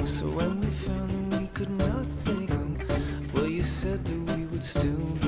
So when we found that we could not make them, well, you said that we would still be